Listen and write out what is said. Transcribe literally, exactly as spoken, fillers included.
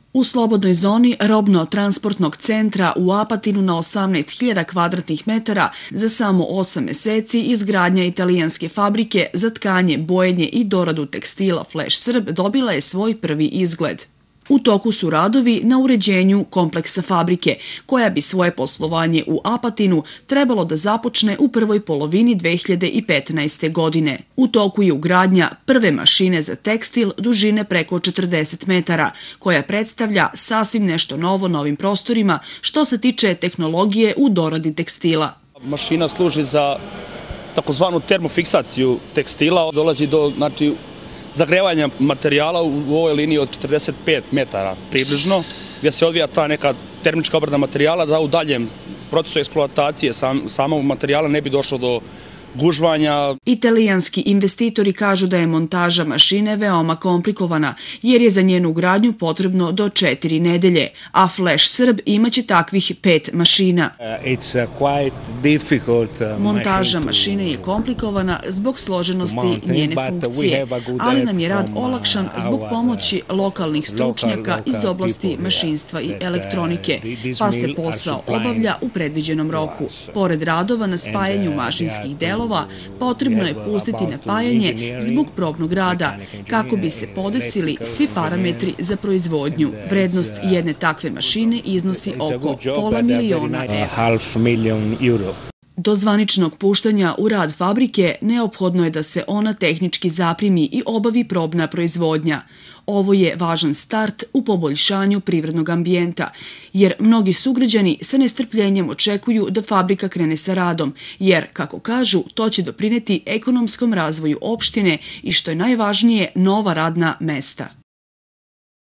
U slobodnoj zoni robno-transportnog centra u Apatinu na osamnaest hiljada kvadratnih metara za samo osam meseci izgradnja italijanske fabrike za tkanje, bojenje i doradu tekstila Flash Srb dobila je svoj prvi izgled. U toku su radovi na uređenju kompleksa fabrike, koja bi svoje poslovanje u Apatinu trebalo da započne u prvoj polovini dve hiljade petnaeste. godine. U toku je ugradnja prve mašine za tekstil dužine preko četrdeset metara, koja predstavlja sasvim nešto novo na ovim prostorima što se tiče tehnologije u doradi tekstila. Mašina služi za takozvanu termofiksaciju tekstila, dolazi do, znači, zagrevanja materijala u ovoj liniji od četrdeset pet metara približno, gdje se odvija ta neka termička obrada materijala da u daljem procesu eksploatacije sam, samog materijala ne bi došlo do gužvanja. Italijanski investitori kažu da je montaža mašine veoma komplikovana, jer je za njenu ugradnju potrebno do četiri nedelje, a Flash Srb imaće takvih pet mašina. Montaža mašine je komplikovana zbog složenosti njene funkcije, ali nam je rad olakšan zbog pomoći lokalnih stručnjaka iz oblasti mašinstva i elektronike, pa se posao obavlja u predviđenom roku. Pored radova na spajanju mašinskih delova, potrebno je pustiti napajanje zbog probnog rada, kako bi se podesili svi parametri za proizvodnju. Vrednost jedne takve mašine iznosi oko pola miliona evra. Do zvaničnog puštanja u rad fabrike neophodno je da se ona tehnički zaprimi i obavi probna proizvodnja. Ovo je važan start u poboljšanju privrednog ambijenta, jer mnogi sugrađani sa nestrpljenjem očekuju da fabrika krene sa radom, jer, kako kažu, to će doprineti ekonomskom razvoju opštine i, što je najvažnije, nova radna mesta.